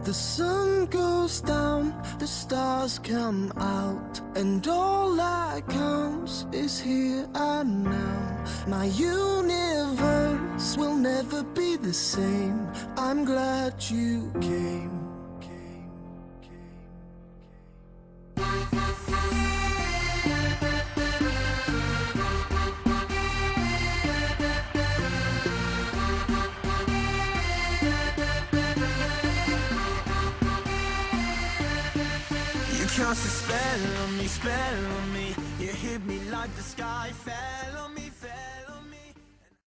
The sun goes down, the stars come out, and all that counts is here and now. My universe will never be the same. I'm glad you came. Cast a spell on me, spell on me. You hit me like the sky fell on me.